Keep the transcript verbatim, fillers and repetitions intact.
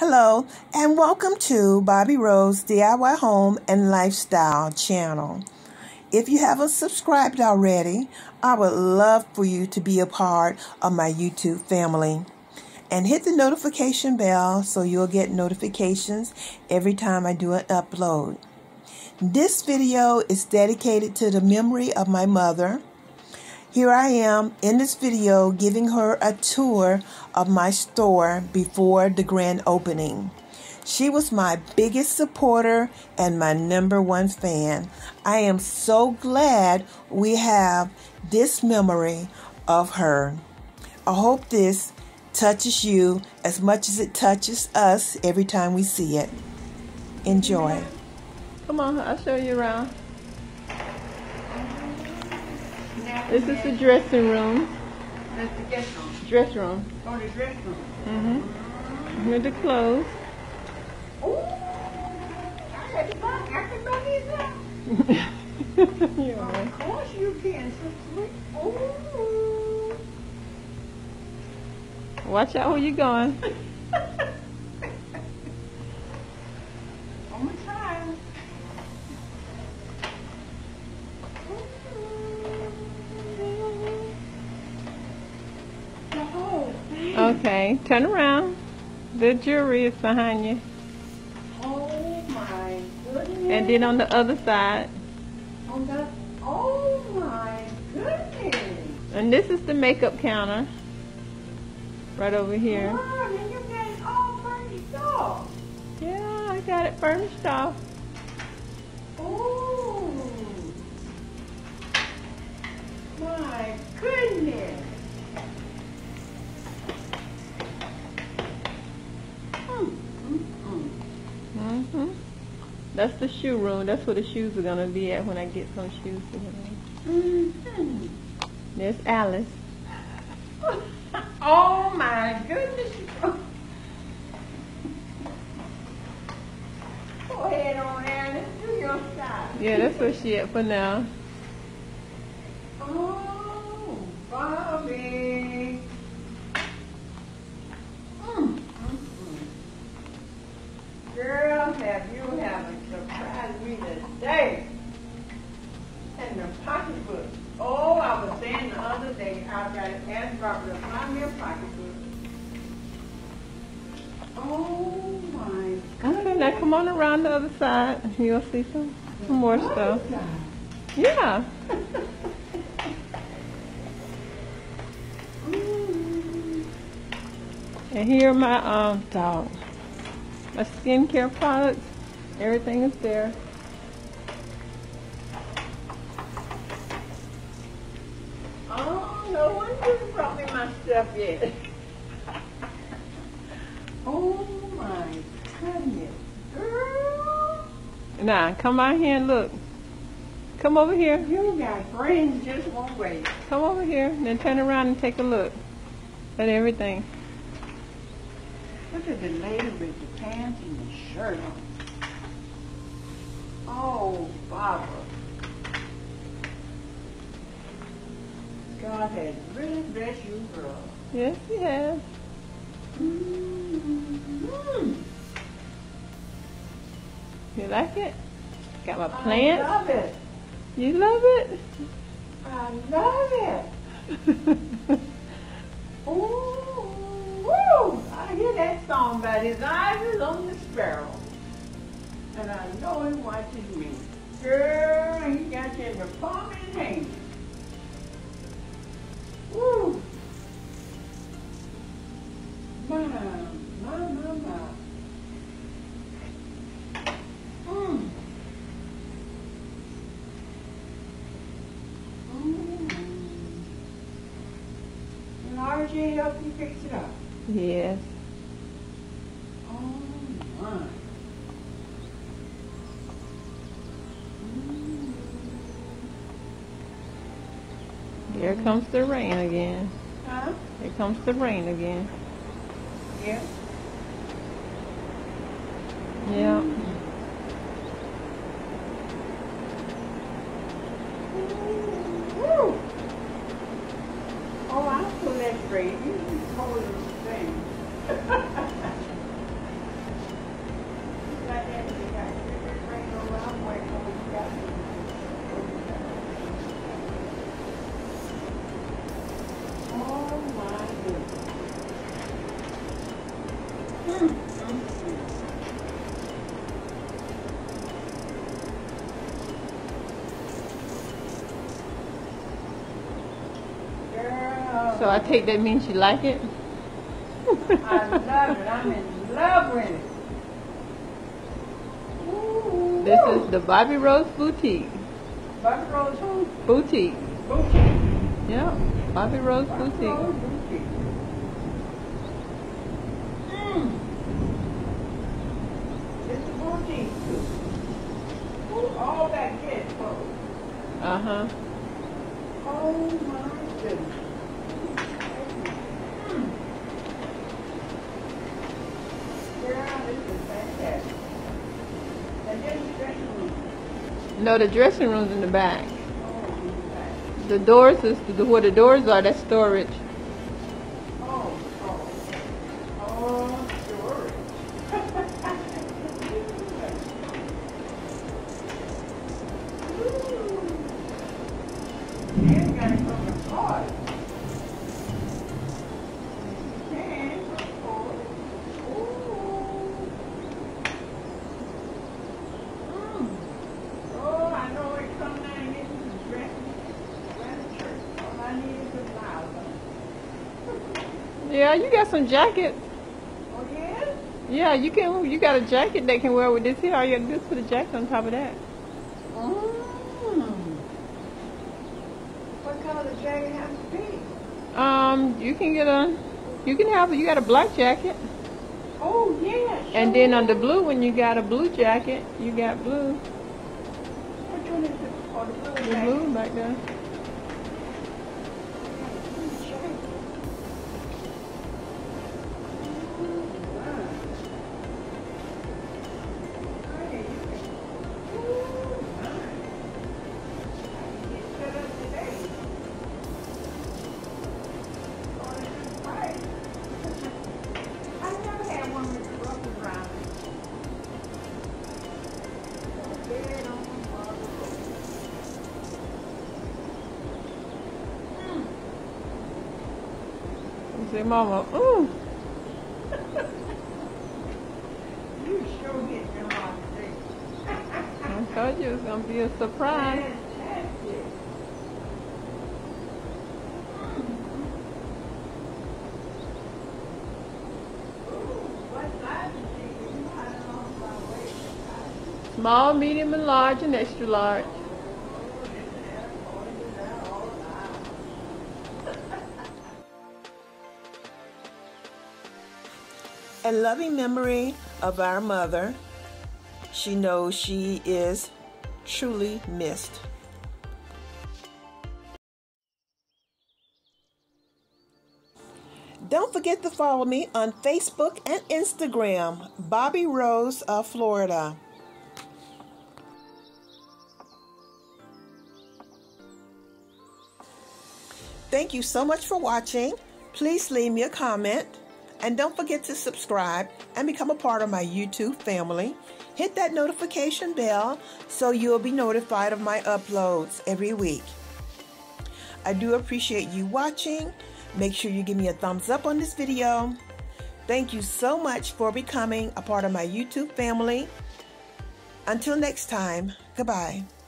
Hello and welcome to Bobby Rose D I Y Home and Lifestyle channel. If you haven't subscribed already, I would love for you to be a part of my YouTube family. And hit the notification bell so you'll get notifications every time I do an upload. This video is dedicated to the memory of my mother. Here I am in this video giving her a tour of my store before the grand opening. She was my biggest supporter and my number one fan. I am so glad we have this memory of her. I hope this touches you as much as it touches us every time we see it. Enjoy. Come on, I'll show you around. This is the dressing room. That's the guest room. Dress room. Oh, the dress room. Mm-hmm. With the clothes. Ooh, I had to buy, I can buy these up. Yeah. Of course you can, so sweet. Ooh. Watch out where you're going. On my time. Okay, turn around. The jewelry is behind you. Oh my goodness. And then on the other side. On the, oh my goodness. And this is the makeup counter. Right over here. Wow, and you got it all furnished off. Yeah, I got it furnished off. Oh my goodness. Mm-hmm. That's the shoe room. That's where the shoes are gonna be at when I get some shoes to them. Mm-hmm. There's Alice. Oh my goodness. Go ahead on there. Let's do your style. Yeah, that's where she at for now. Oh, Bobby. Mm. Girl, have you haven't surprised me today. And the pocketbook. Oh, I was saying the other day, I got to ask Barbara to find me a pocketbook. Oh my God. Okay, now come on around the other side. You'll see some, some more stuff. Yeah. And here are my um dog. My skincare products. Everything is there. Oh, no one just brought me my stuff yet. Oh my goodness. Girl. Now, come out here and look. Come over here. You got friends just won't wait. Come over here. Then turn around and take a look at everything. Look at the lady with the pants and the shirt on. Oh, Barbara. God has really blessed you, girl. Yes, he has. Mm-hmm. You like it? Got my I plants. love it. You love it? I love it. Ooh, woo. I hear that song about his eyes is on the sparrow. And I know he watches me. Girl, he got you in the palm of his hand. Woo. My, my, my, my. Mm. Mm. And R J helped you fix it up. Yes. Oh my. Mm. Here comes the rain again. Huh? Here comes the rain again. Yeah. Yeah. Woo. Oh, I'll pull that straight. You just hold it the same. Girl, So I take that means you like it? I love it. I'm in love with it. Ooh, This woo. is the Bobby Rose Boutique. Bobby Rose who? Boutique. Boutique. Yeah, Bobby Rose Bobby Boutique. Rose Boutique. Mm. It's a boutique too. Ooh, all that kid clothes. Uh-huh. Oh my goodness. Mm. Girl, this is fantastic. And then the dressing room. No, the dressing room's in the back. Oh, in the back. The doors is the, where the doors are. That's storage. Oh, oh. Oh, storage. Ooh. And got it from the car. And from the car. Ooh. Mm. Oh, I know it come down and get you some dressing. Run to church. All I need is a blouse. Yeah, you got some jackets. Oh, yes? Yeah, you can. You got a jacket that can wear with this here. All you gotta do is put a jacket on top of that. Mm. What color the jacket has to be? Um, you can get a. You can have. You got a black jacket, Oh, yeah. and then on the blue one you got a blue jacket. You got blue. Which one is it? Oh, the blue The jacket. blue back there. Blue jacket. Wow. Hey, you can- Ooh, nice. I can get set up today. Oh, this is right. I never had one with the ruffles around it. Bed on the bottom. Mm. You say, Mama, ooh. You sure hit me hard today. I told you it was gonna be a surprise. Fantastic. Ooh, what size is she? You had it on my waist. Small, medium, and large, and extra large. Oh, this and that, according to that, all that. A loving memory of our mother. She knows she is truly missed. Don't forget to follow me on Facebook and Instagram, Bobby Rose of Florida. Thank you so much for watching. Please leave me a comment. And don't forget to subscribe and become a part of my YouTube family. Hit that notification bell so you'll be notified of my uploads every week. I do appreciate you watching. Make sure you give me a thumbs up on this video. Thank you so much for becoming a part of my YouTube family. Until next time, goodbye.